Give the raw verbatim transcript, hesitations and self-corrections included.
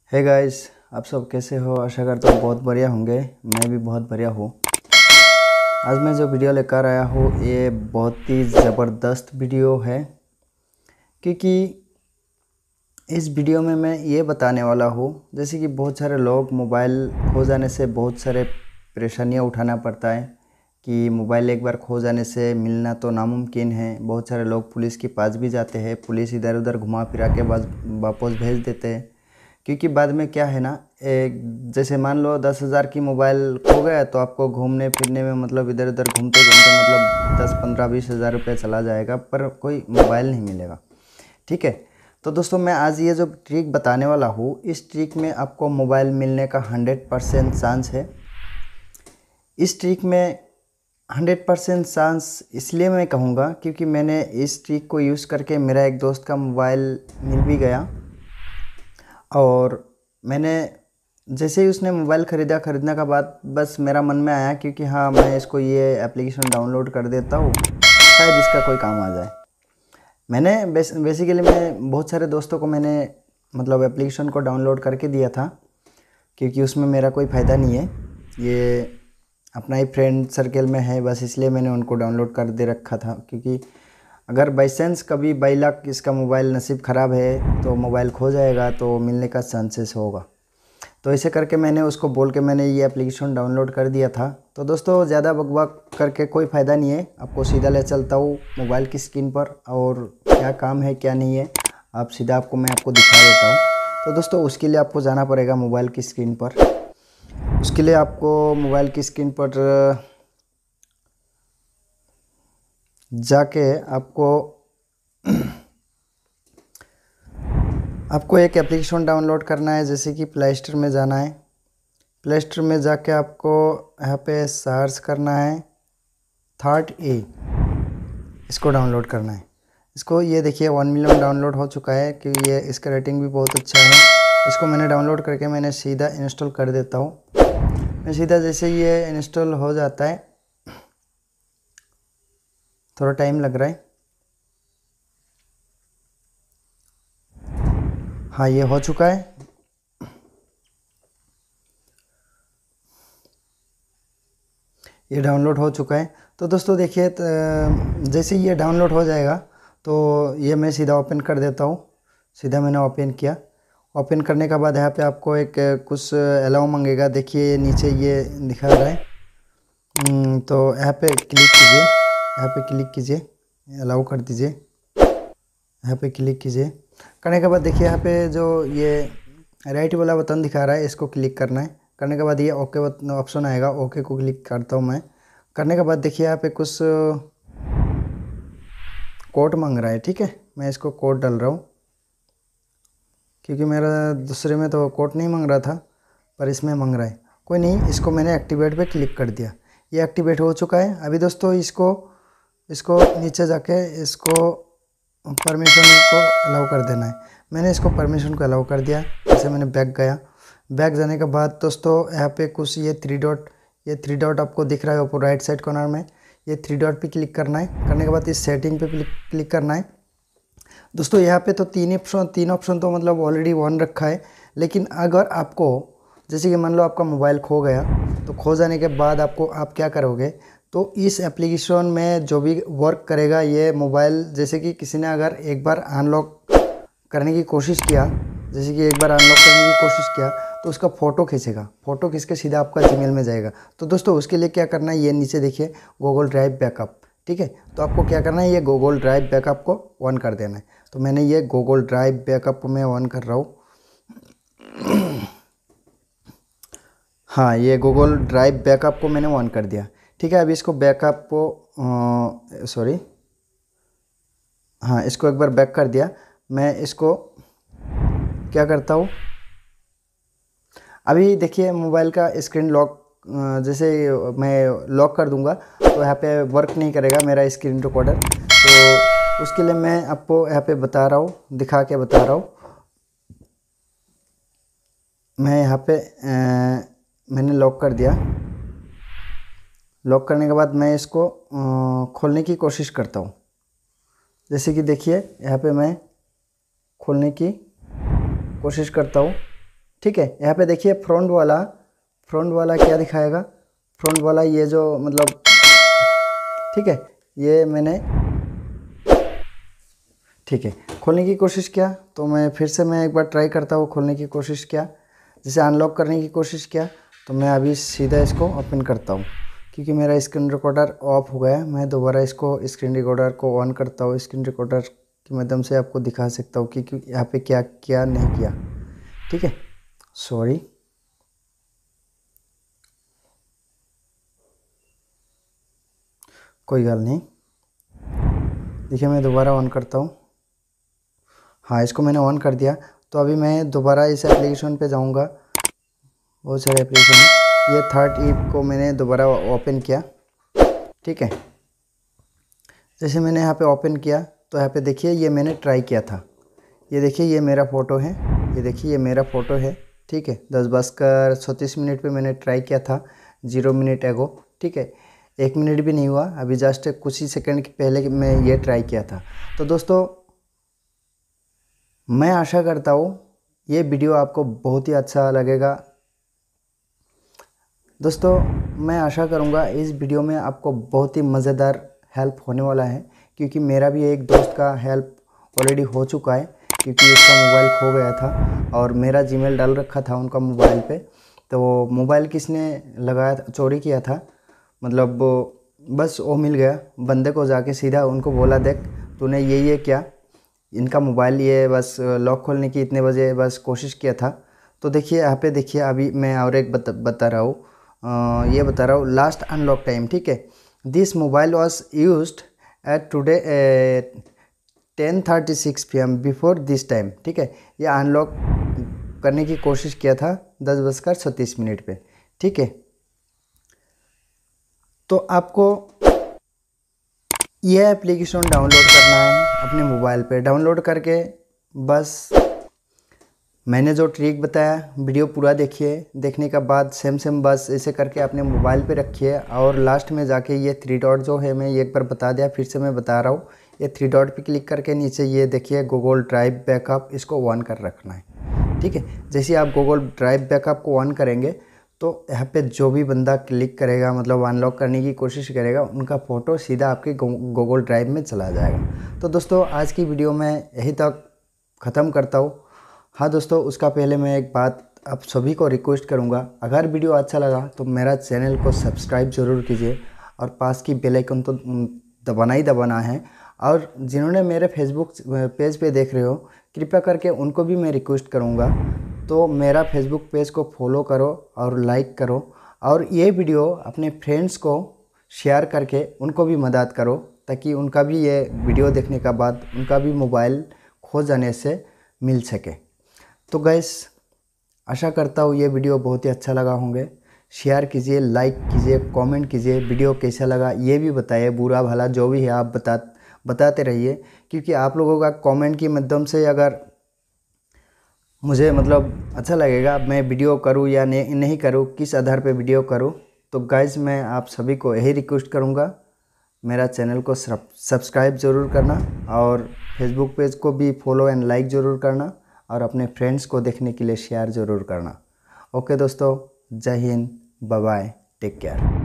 Hey guys, आप सब कैसे हो? आशा करता हूँ बहुत बढ़िया होंगे। मैं भी बहुत बढ़िया हूँ। आज मैं जो वीडियो लेकर आया हूँ ये बहुत ही ज़बरदस्त वीडियो है, क्योंकि इस वीडियो में मैं ये बताने वाला हूँ जैसे कि बहुत सारे लोग मोबाइल खो जाने से बहुत सारे परेशानियाँ उठाना पड़ता है कि मोबाइल एक बार खो जाने से मिलना तो नामुमकिन है। बहुत सारे लोग पुलिस के पास भी जाते हैं, पुलिस इधर उधर घुमा फिरा के बस वापस भेज देते हैं। क्योंकि बाद में क्या है ना, एक जैसे मान लो दस हज़ार की मोबाइल खो गया तो आपको घूमने फिरने में मतलब इधर उधर घूमते घूमते मतलब दस पंद्रह बीस हज़ार रुपये चला जाएगा, पर कोई मोबाइल नहीं मिलेगा। ठीक है, तो दोस्तों मैं आज ये जो ट्रिक बताने वाला हूँ, इस ट्रिक में आपको मोबाइल मिलने का हंड्रेड परसेंट चांस है। इस ट्रिक में हंड्रेड परसेंट चांस इसलिए मैं कहूँगा क्योंकि मैंने इस ट्रिक को यूज़ करके मेरा एक दोस्त का मोबाइल मिल भी गया। और मैंने जैसे ही उसने मोबाइल ख़रीदा, ख़रीदने का बाद बस मेरा मन में आया क्योंकि हाँ मैं इसको ये एप्लीकेशन डाउनलोड कर देता हूँ, शायद इसका कोई काम आ जाए। मैंने बेस बेसिकली मैं बहुत सारे दोस्तों को मैंने मतलब एप्लीकेशन को डाउनलोड करके दिया था, क्योंकि उसमें मेरा कोई फ़ायदा नहीं है, ये अपना ही फ्रेंड सर्कल में है, बस इसलिए मैंने उनको डाउनलोड कर दे रखा था। क्योंकि अगर बाई चांस कभी बाई लाख इसका मोबाइल नसीब ख़राब है तो मोबाइल खो जाएगा तो मिलने का चांसेस होगा। तो ऐसे करके मैंने उसको बोल के मैंने ये एप्लीकेशन डाउनलोड कर दिया था। तो दोस्तों ज़्यादा बकवाक करके कोई फ़ायदा नहीं है, आपको सीधा ले चलता हूँ मोबाइल की स्क्रीन पर और क्या काम है क्या नहीं है आप सीधा आपको मैं आपको दिखा देता हूँ। तो दोस्तों उसके लिए आपको जाना पड़ेगा मोबाइल की स्क्रीन पर। उसके लिए आपको मोबाइल की स्क्रीन पर जाके आपको आपको एक एप्लीकेशन डाउनलोड करना है, जैसे कि प्ले स्टोर में जाना है। प्ले स्टोर में जाके आपको यहाँ पे सर्च करना है थर्ड ए, इसको डाउनलोड करना है। इसको ये देखिए वन मिलियन डाउनलोड हो चुका है, क्योंकि ये इसका रेटिंग भी बहुत अच्छा है। इसको मैंने डाउनलोड करके मैंने सीधा इंस्टॉल कर देता हूँ। मैं सीधा जैसे ये इंस्टॉल हो जाता है, थोड़ा टाइम लग रहा है। हाँ ये हो चुका है। ये डाउनलोड हो चुका है। तो दोस्तों देखिए जैसे ये डाउनलोड हो जाएगा तो ये मैं सीधा ओपन कर देता हूँ। सीधा मैंने ओपन किया। ओपन करने के बाद यहाँ पे आपको एक कुछ अलाउ मांगेगा, देखिए नीचे ये दिखा रहा है। तो यहाँ पे क्लिक कीजिए, यहाँ पे क्लिक कीजिए, अलाउ कर दीजिए। यहाँ पे क्लिक कीजिए, करने के बाद देखिए यहाँ पे जो ये राइट वाला बटन दिखा रहा है इसको क्लिक करना है। करने के बाद ये ओके ऑप्शन आएगा, ओके को क्लिक करता हूँ मैं। करने के बाद देखिए यहाँ पे कुछ कोड मांग रहा है। ठीक है, मैं इसको कोड डाल रहा हूँ, क्योंकि मेरा दूसरे में तो कोड नहीं मांग रहा था पर इसमें मांग रहा है। कोई नहीं, इसको मैंने एक्टिवेट पे क्लिक कर दिया, ये एक्टिवेट हो चुका है। अभी दोस्तों इसको इसको नीचे जाके इसको परमिशन को अलाउ कर देना है। मैंने इसको परमिशन को अलाउ कर दिया। जैसे मैंने बैक गया, बैक जाने के बाद दोस्तों यहाँ पे कुछ ये थ्री डॉट ये थ्री डॉट आपको दिख रहा है ऊपर राइट साइड कॉर्नर में, ये थ्री डॉट पे क्लिक करना है। करने के बाद इस सेटिंग पे क्लिक करना है। दोस्तों यहाँ पे तो तीन ऑप्शन तीन ऑप्शन तो मतलब ऑलरेडी ऑन रखा है, लेकिन अगर आपको जैसे कि मान लो आपका मोबाइल खो गया, तो खो जाने के बाद आपको आप क्या करोगे, तो इस एप्लीकेशन में जो भी वर्क करेगा ये मोबाइल, जैसे कि किसी ने अगर एक बार अनलॉक करने की कोशिश किया, जैसे कि एक बार अनलॉक करने की कोशिश किया तो उसका फ़ोटो खींचेगा, फ़ोटो खींच के सीधा आपका जीमेल में जाएगा। तो दोस्तों उसके लिए क्या करना है, ये नीचे देखिए गूगल ड्राइव बैकअप। ठीक है, तो आपको क्या करना है, ये गूगल ड्राइव बैकअप को ऑन कर देना है। तो मैंने ये गूगल ड्राइव बैकअप को मैं ऑन कर रहा हूँ। हाँ, ये गूगल ड्राइव बैकअप को मैंने ऑन कर दिया। ठीक है, अभी इसको बैकअप को सॉरी हाँ इसको एक बार बैक कर दिया। मैं इसको क्या करता हूँ, अभी देखिए मोबाइल का स्क्रीन लॉक, जैसे मैं लॉक कर दूंगा तो यहाँ पे वर्क नहीं करेगा मेरा स्क्रीन रिकॉर्डर। तो उसके लिए मैं आपको यहाँ पे बता रहा हूँ, दिखा के बता रहा हूँ। मैं यहाँ पे आ, मैंने लॉक कर दिया। लॉक करने के बाद मैं इसको खोलने की कोशिश करता हूँ। जैसे कि देखिए यहाँ पे मैं खोलने की कोशिश करता हूँ। ठीक है। यहाँ पे देखिए फ्रंट वाला फ्रंट वाला क्या दिखाएगा, फ्रंट वाला ये जो मतलब, ठीक है, ये मैंने, ठीक है, खोलने की कोशिश किया। तो मैं फिर से मैं एक बार ट्राई करता हूँ, खोलने की कोशिश किया, जैसे अनलॉक करने की कोशिश किया। तो मैं अभी सीधा इसको ओपन करता हूँ, क्योंकि मेरा स्क्रीन रिकॉर्डर ऑफ हो गया है। मैं दोबारा इसको स्क्रीन रिकॉर्डर को ऑन करता हूँ, स्क्रीन रिकॉर्डर के माध्यम से आपको दिखा सकता हूँ कि यहाँ पे क्या क्या नहीं किया। ठीक है, सॉरी। कोई गल नहीं। देखिए मैं दोबारा ऑन करता हूँ। हाँ, इसको मैंने ऑन कर दिया। तो अभी मैं दोबारा इस एप्लीकेशन पे जाऊँगा, बहुत सारे एप्लीकेशन। ये थर्ड ऐप को मैंने दोबारा ओपन किया। ठीक है, जैसे मैंने यहाँ पे ओपन किया तो यहाँ पे देखिए ये मैंने ट्राई किया था। ये देखिए ये मेरा फ़ोटो है, ये देखिए ये मेरा फ़ोटो है। ठीक है, दस बजकर छत्तीस मिनट पे मैंने ट्राई किया था, जीरो मिनट एगो। ठीक है, एक मिनट भी नहीं हुआ, अभी जस्ट कुछ ही सेकंड के पहले मैं ये ट्राई किया था। तो दोस्तों मैं आशा करता हूँ ये वीडियो आपको बहुत ही अच्छा लगेगा। दोस्तों मैं आशा करूँगा इस वीडियो में आपको बहुत ही मज़ेदार हेल्प होने वाला है, क्योंकि मेरा भी एक दोस्त का हेल्प ऑलरेडी हो चुका है, क्योंकि उसका मोबाइल खो गया था और मेरा जीमेल डाल रखा था उनका मोबाइल पे। तो मोबाइल किसने लगाया, चोरी किया था, मतलब बस वो मिल गया। बंदे को जाके सीधा उनको बोला, देख तूने ये ये क्या, इनका मोबाइल ये बस लॉक खोलने की इतने बजे बस कोशिश किया था। तो देखिए यहाँ पे देखिए, अभी मैं और एक बता बता रहा हूँ, ये बता रहा हूँ लास्ट अनलॉक टाइम। ठीक है, this mobile was used at today ten thirty six P M before this time. ठीक है, ये अनलॉक करने की कोशिश किया था दस बजकर छत्तीस मिनट पे। ठीक है, तो आपको यह एप्लीकेशन डाउनलोड करना है अपने मोबाइल पे। डाउनलोड करके बस मैंने जो ट्रिक बताया, वीडियो पूरा देखिए, देखने के बाद सेम सेम बस ऐसे करके अपने मोबाइल पे रखिए। और लास्ट में जाके ये थ्री डॉट जो है, मैं एक बार बता दिया, फिर से मैं बता रहा हूँ, ये थ्री डॉट पे क्लिक करके नीचे ये देखिए गूगल ड्राइव बैकअप, इसको ऑन कर रखना है। ठीक है, जैसे आप गूगल ड्राइव बैकअप को ऑन करेंगे तो यहाँ पे जो भी बंदा क्लिक करेगा, मतलब अनलॉक करने की कोशिश करेगा, उनका फ़ोटो सीधा आपके गूगल ड्राइव में चला जाएगा। तो दोस्तों आज की वीडियो मैं यहीं तक ख़त्म करता हूँ। हाँ दोस्तों, उसका पहले मैं एक बात आप सभी को रिक्वेस्ट करूँगा, अगर वीडियो अच्छा लगा तो मेरा चैनल को सब्सक्राइब ज़रूर कीजिए और पास की बेल आइकन तो दबाना ही दबाना है। और जिन्होंने मेरे फेसबुक पेज पे देख रहे हो, कृपया करके उनको भी मैं रिक्वेस्ट करूँगा, तो मेरा फेसबुक पेज को फॉलो करो और लाइक करो, और ये वीडियो अपने फ्रेंड्स को शेयर करके उनको भी मदद करो, ताकि उनका भी ये वीडियो देखने के बाद उनका भी मोबाइल खो जाने से मिल सके। तो गाइस आशा करता हूँ ये वीडियो बहुत ही अच्छा लगा होंगे। शेयर कीजिए, लाइक कीजिए, कमेंट कीजिए, वीडियो कैसा लगा ये भी बताइए, बुरा भला जो भी है आप बता बताते रहिए, क्योंकि आप लोगों का कमेंट के माध्यम से अगर मुझे मतलब अच्छा लगेगा मैं वीडियो करूँ या नहीं नहीं करूँ, किस आधार पे वीडियो करूँ। तो गाइस मैं आप सभी को यही रिक्वेस्ट करूँगा, मेरा चैनल को सब्सक्राइब ज़रूर करना और फेसबुक पेज को भी फॉलो एंड लाइक ज़रूर करना, और अपने फ्रेंड्स को देखने के लिए शेयर ज़रूर करना। ओके दोस्तों, जय हिंद, बाय बाय, टेक केयर।